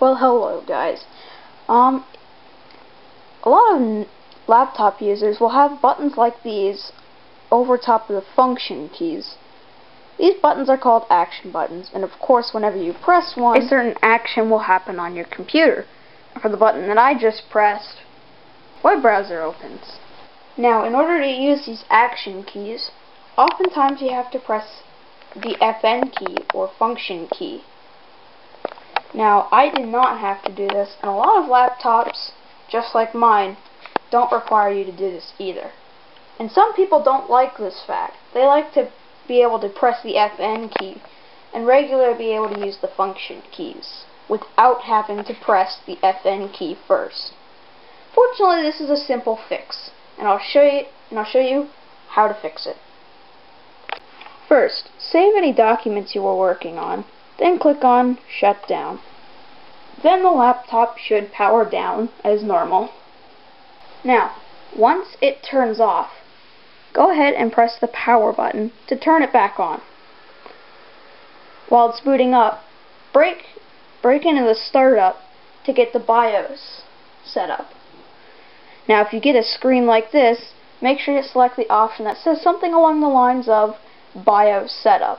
Well, hello guys. A lot of laptop users will have buttons like these over top of the function keys. These buttons are called action buttons, and of course whenever you press one, a certain action will happen on your computer. For the button that I just pressed, web browser opens. Now, in order to use these action keys, oftentimes you have to press the FN key or function key. Now, I did not have to do this, and a lot of laptops, just like mine, don't require you to do this either. And some people don't like this fact. They like to be able to press the FN key and regularly be able to use the function keys without having to press the FN key first. Fortunately, this is a simple fix, and I'll show you how to fix it. First, save any documents you were working on, then click on Shut Down. Then the laptop should power down as normal. Now, once it turns off, go ahead and press the power button to turn it back on. While it's booting up, break into the startup to get the BIOS set up. Now, if you get a screen like this, make sure you select the option that says something along the lines of BIOS setup.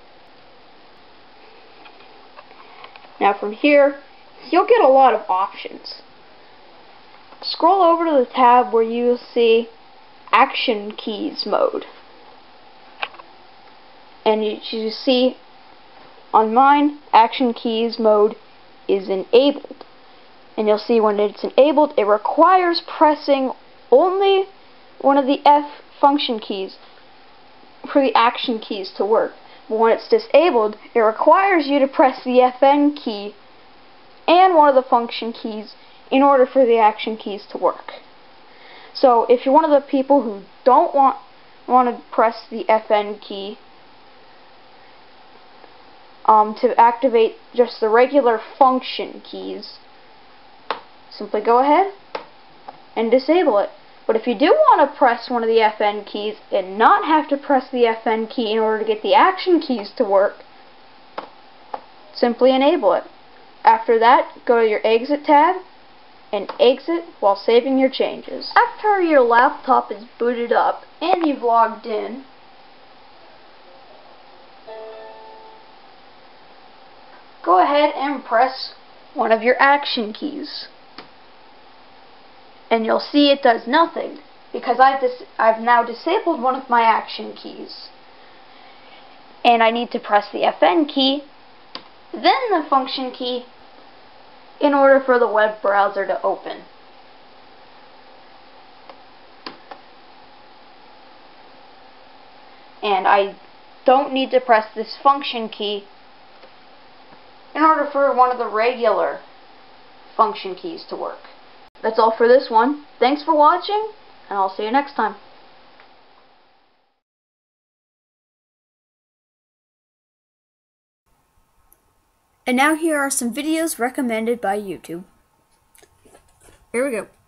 Now from here, you'll get a lot of options. Scroll over to the tab where you will see Action Keys mode. And you see on mine, Action Keys mode is enabled. And you'll see when it's enabled, it requires pressing only one of the F function keys for the action keys to work. But when it's disabled, it requires you to press the FN key and one of the function keys in order for the action keys to work. So if you're one of the people who don't want to press the FN key to activate just the regular function keys, simply go ahead and disable it. But if you do want to press one of the FN keys and not have to press the FN key in order to get the action keys to work, simply enable it. After that, go to your Exit tab and exit while saving your changes. After your laptop is booted up and you've logged in, go ahead and press one of your action keys. And you'll see it does nothing because I've now disabled one of my action keys. And I need to press the FN key, then the function key, in order for the web browser to open. And I don't need to press this function key in order for one of the regular function keys to work. That's all for this one. Thanks for watching, and I'll see you next time. And now here are some videos recommended by YouTube. Here we go.